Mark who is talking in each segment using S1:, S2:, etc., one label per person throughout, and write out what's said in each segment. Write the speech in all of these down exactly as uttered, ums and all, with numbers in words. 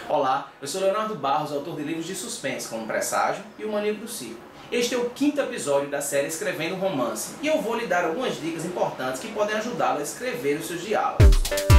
S1: Olá, eu sou Leonardo Barros, autor de livros de suspense como Presságio e O Maníaco do Circo. Este é o quinto episódio da série Escrevendo Romance e eu vou lhe dar algumas dicas importantes que podem ajudá-lo a escrever os seus diálogos.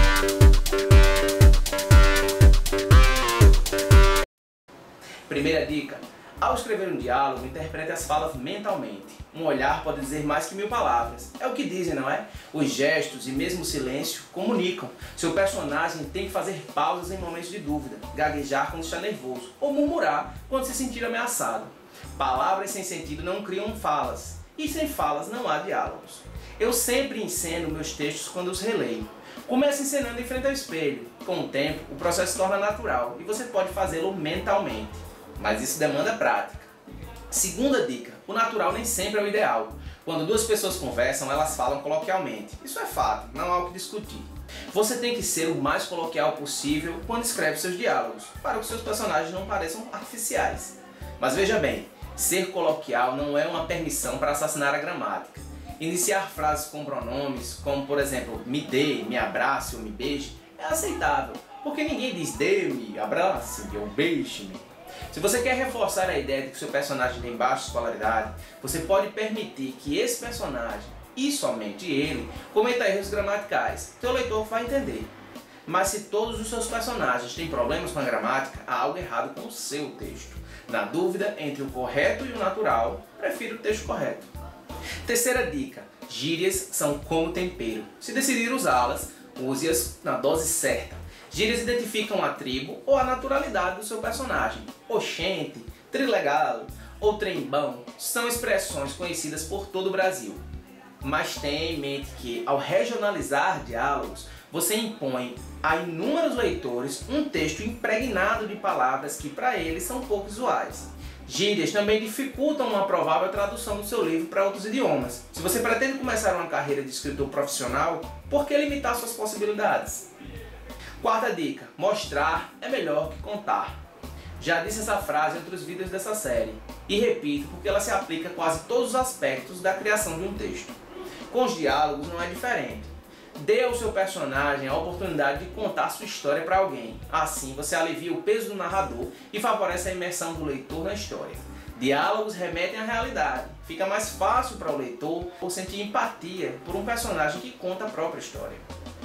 S1: Primeira dica: ao escrever um diálogo, interprete as falas mentalmente. Um olhar pode dizer mais que mil palavras. É o que dizem, não é? Os gestos e mesmo o silêncio comunicam. Seu personagem tem que fazer pausas em momentos de dúvida, gaguejar quando está nervoso ou murmurar quando se sentir ameaçado. Palavras sem sentido não criam falas, e sem falas não há diálogos. Eu sempre enceno meus textos quando os releio. Comece encenando em frente ao espelho. Com o tempo, o processo se torna natural e você pode fazê-lo mentalmente. Mas isso demanda prática. Segunda dica: o natural nem sempre é o ideal. Quando duas pessoas conversam, elas falam coloquialmente. Isso é fato, não há o que discutir. Você tem que ser o mais coloquial possível quando escreve seus diálogos, para que seus personagens não pareçam artificiais. Mas veja bem, ser coloquial não é uma permissão para assassinar a gramática. Iniciar frases com pronomes, como por exemplo, me dê, me abrace ou me beije, é aceitável, porque ninguém diz dê-me, abrace-me ou beije-me. Se você quer reforçar a ideia de que seu personagem tem baixa escolaridade, você pode permitir que esse personagem, e somente ele, cometa erros gramaticais, que o leitor vai entender. Mas se todos os seus personagens têm problemas com a gramática, há algo errado com o seu texto. Na dúvida entre o correto e o natural, prefiro o texto correto. Terceira dica: gírias são como tempero. Se decidir usá-las, use-as na dose certa. Gírias identificam a tribo ou a naturalidade do seu personagem. Oxente, trilegal ou trembão são expressões conhecidas por todo o Brasil. Mas tenha em mente que, ao regionalizar diálogos, você impõe a inúmeros leitores um texto impregnado de palavras que para eles são pouco usuais. Gírias também dificultam uma provável tradução do seu livro para outros idiomas. Se você pretende começar uma carreira de escritor profissional, por que limitar suas possibilidades? Quarta dica: mostrar é melhor que contar. Já disse essa frase em outros vídeos dessa série, e repito porque ela se aplica a quase todos os aspectos da criação de um texto. Com os diálogos não é diferente. Dê ao seu personagem a oportunidade de contar sua história para alguém. Assim você alivia o peso do narrador e favorece a imersão do leitor na história. Diálogos remetem à realidade. Fica mais fácil para o leitor sentir empatia por um personagem que conta a própria história.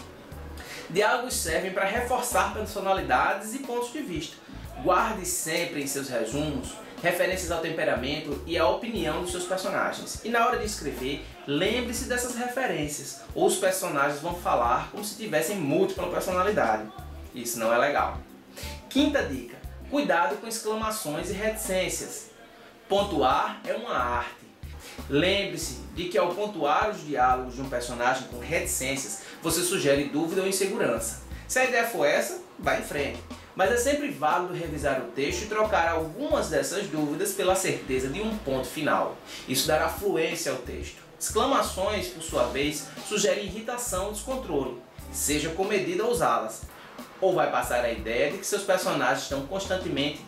S1: Diálogos servem para reforçar personalidades e pontos de vista. Guarde sempre em seus resumos referências ao temperamento e à opinião dos seus personagens. E na hora de escrever, lembre-se dessas referências, ou os personagens vão falar como se tivessem múltipla personalidade. Isso não é legal. Quinta dica: cuidado com exclamações e reticências. Pontuar é uma arte. Lembre-se de que ao pontuar os diálogos de um personagem com reticências, você sugere dúvida ou insegurança. Se a ideia for essa, vá em frente. Mas é sempre válido revisar o texto e trocar algumas dessas dúvidas pela certeza de um ponto final. Isso dará fluência ao texto. Exclamações, por sua vez, sugerem irritação ou descontrole. Seja comedida ao usá-las. Ou vai passar a ideia de que seus personagens estão constantemente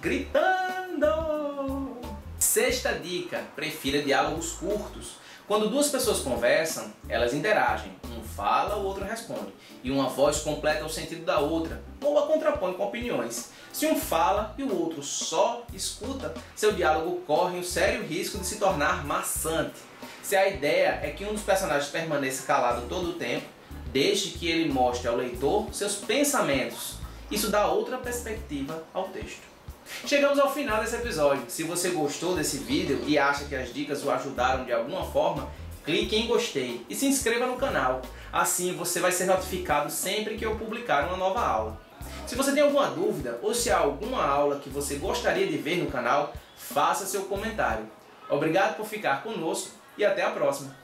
S1: gritando. Sexta dica: prefira diálogos curtos. Quando duas pessoas conversam, elas interagem. Um fala, o outro responde. E uma voz completa o sentido da outra, ou a contrapõe com opiniões. Se um fala e o outro só escuta, seu diálogo corre o sério risco de se tornar maçante. Se a ideia é que um dos personagens permaneça calado todo o tempo, deixe que ele mostre ao leitor seus pensamentos. Isso dá outra perspectiva ao texto. Chegamos ao final desse episódio. Se você gostou desse vídeo e acha que as dicas o ajudaram de alguma forma, clique em gostei e se inscreva no canal. Assim você vai ser notificado sempre que eu publicar uma nova aula. Se você tem alguma dúvida ou se há alguma aula que você gostaria de ver no canal, faça seu comentário. Obrigado por ficar conosco e até a próxima.